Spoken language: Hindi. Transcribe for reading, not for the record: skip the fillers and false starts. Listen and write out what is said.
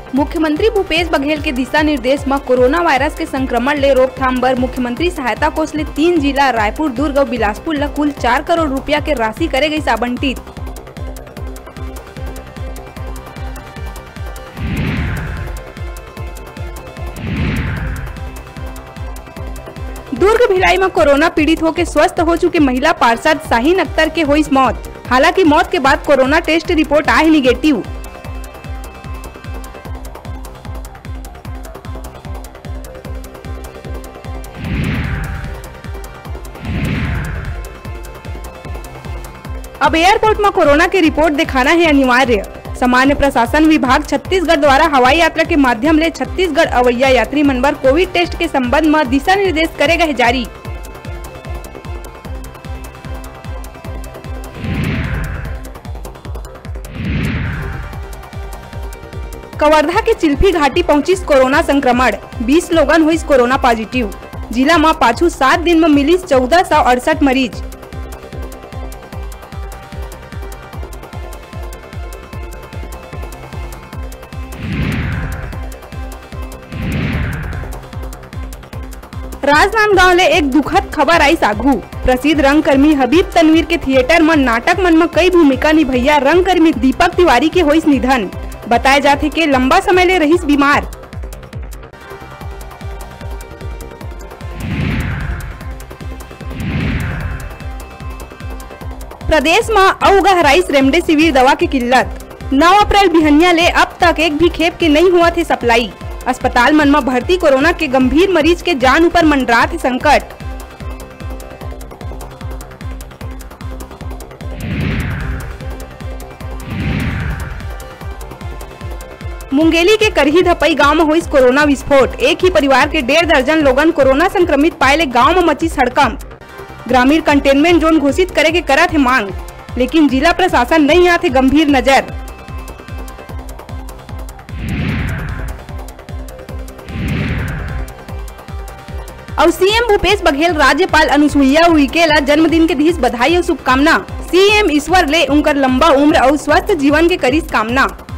मुख्यमंत्री भूपेश बघेल के दिशा निर्देश में कोरोना वायरस के संक्रमण ले रोकथाम बर मुख्यमंत्री सहायता कोष ले 3 जिला रायपुर, दुर्ग और बिलासपुर ला कुल 4 करोड़ रुपया के राशि करे गई आवंटित। दुर्ग भिलाई में कोरोना पीड़ित होकर स्वस्थ हो चुके महिला पार्षद शाहीन अख्तर के हुई मौत। हालांकि मौत के बाद कोरोना टेस्ट रिपोर्ट आए निगेटिव। अब एयरपोर्ट में कोरोना की रिपोर्ट दिखाना है अनिवार्य। सामान्य प्रशासन विभाग छत्तीसगढ़ द्वारा हवाई यात्रा के माध्यम ले छत्तीसगढ़ अवैया यात्री मन बर कोविड टेस्ट के संबंध में दिशा निर्देश करेगा है जारी। कवर्धा के चिल्फी घाटी पहुंची कोरोना संक्रमण, 20 लोगन हुई कोरोना पॉजिटिव। जिला में पाछू 7 दिन में मिली 1468 मरीज। राजनांदगांव ले एक दुखद खबर आई सागू। प्रसिद्ध रंगकर्मी हबीब तनवीर के थिएटर में नाटक मन में कई भूमिका निभैया रंगकर्मी दीपक तिवारी के होइस निधन। बताए जाते के लंबा समय ले रहीस बीमार। प्रदेश में अउ गहराइस रेमडेसिविर दवा की किल्लत। 9 अप्रैल बिहनिया ले अब तक एक भी खेप के नहीं हुआ थे सप्लाई। अस्पताल मन में भर्ती कोरोना के गंभीर मरीज के जान ऊपर मंडरात है संकट। मुंगेली के करही धपई गांव में हुई कोरोना विस्फोट। एक ही परिवार के 1.5 दर्जन लोगन कोरोना संक्रमित पाए ले गांव में मची हड़कंप। ग्रामीण कंटेनमेंट जोन घोषित करे के करत है मांग, लेकिन जिला प्रशासन नहीं आते गंभीर नजर। और सीएम भूपेश बघेल राज्यपाल अनुसुईया उइके ला जन्मदिन के दिवस बधाई और शुभकामना। सीएम ईश्वर ले उनकर लंबा उम्र और स्वस्थ जीवन के करीस कामना।